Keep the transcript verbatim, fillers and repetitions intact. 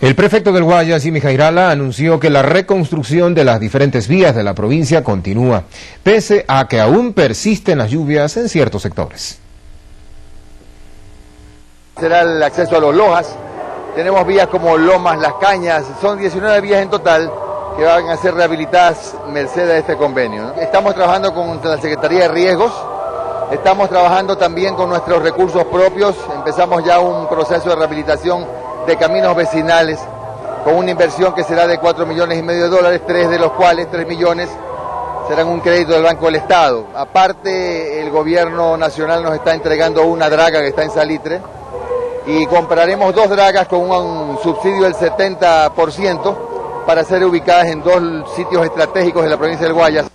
El prefecto del Guayas, Jimmy Jairala, anunció que la reconstrucción de las diferentes vías de la provincia continúa, pese a que aún persisten las lluvias en ciertos sectores. Será el acceso a los Lojas, tenemos vías como Lomas, Las Cañas, son diecinueve vías en total que van a ser rehabilitadas merced a este convenio. Estamos trabajando con la Secretaría de Riesgos, estamos trabajando también con nuestros recursos propios, empezamos ya un proceso de rehabilitación de caminos vecinales con una inversión que será de cuatro millones y medio de dólares, tres de los cuales, tres millones, serán un crédito del Banco del Estado. Aparte, el gobierno nacional nos está entregando una draga que está en Salitre y compraremos dos dragas con un subsidio del setenta por ciento para ser ubicadas en dos sitios estratégicos de la provincia del Guayas.